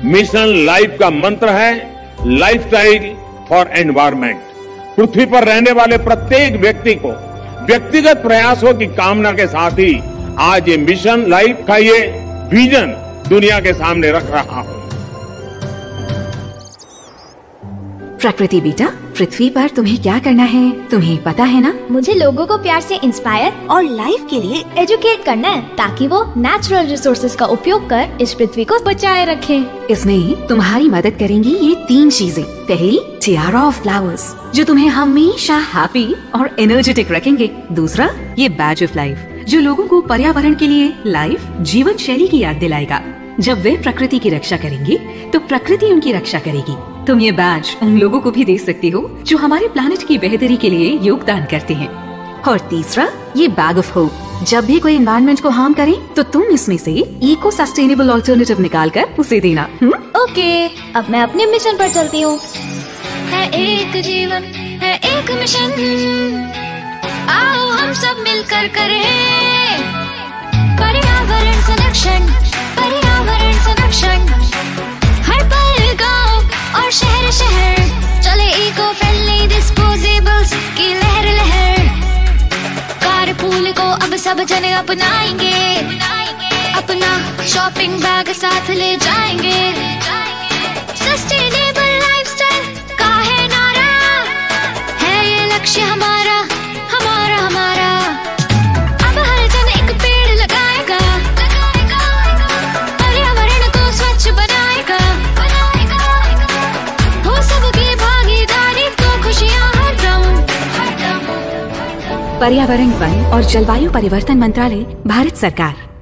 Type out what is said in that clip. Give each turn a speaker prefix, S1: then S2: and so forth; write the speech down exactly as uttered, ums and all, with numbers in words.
S1: Mission life का मंत्र है लाइफस्टाइल फॉर एनवायरमेंट। पृथ्वी पर रहने वाले प्रत्येक व्यक्ति को व्यक्तिगत प्रयासों की कामना के साथ ही आज ये मिशन लाइफ का ये विजन दुनिया के सामने रख रहा हूं।
S2: प्रकृति बेटा, पृथ्वी पर तुम्हें क्या करना है तुम्हें पता है ना?
S3: मुझे लोगों को प्यार से इंस्पायर और लाइफ के लिए एजुकेट करना है, ताकि वो नेचुरल रिसोर्सेज का उपयोग कर इस पृथ्वी को बचाए रखें।
S2: इसमें तुम्हारी मदद करेंगी ये तीन चीजें। पहली, टियारा ऑफ फ्लावर्स, जो तुम्हें हमेशा हैप्पी और एनर्जेटिक रखेंगे। दूसरा, ये बैज ऑफ लाइफ, जो लोगों को पर्यावरण के लिए लाइफ जीवन शैली की याद दिलाएगा। जब वे प्रकृति की रक्षा करेंगे तो प्रकृति उनकी रक्षा करेगी। तुम ये बैज उन लोगों को भी दे सकते हो जो हमारे प्लानेट की बेहतरी के लिए योगदान करते हैं। और तीसरा, ये बैग ऑफ होप, जब भी कोई एनवायरनमेंट को हार्म करे तो तुम इसमें से इको सस्टेनेबल ऑल्टरनेटिव निकाल कर उसे देना। हुँ?
S3: ओके, अब मैं अपने मिशन पर चलती हूँ। है एक जीवन, है एक मिशन, आओ हम सब मिलकर करें पर्यावरण संरक्षण, पर्यावरण संरक्षण। हर पल गांव और शहर शहर चले इको फ्रेंडली डिस्पोजेबल्स की लहर लहर। कारपूल को अब सब जने अपनाएंगे, अपना शॉपिंग बैग साथ ले जाएंगे। सस्टेनेबल लाइफस्टाइल का है नारा, है ये लक्ष्य हमारा हमारा हमारा। अब हर जन एक पेड़ लगाएगा, पर्यावरण को स्वच्छ बनाएगा। हो सबकी भागीदारी तो खुशियाँ हरदम हरदम।
S2: पर्यावरण, वन और जलवायु परिवर्तन मंत्रालय, भारत सरकार।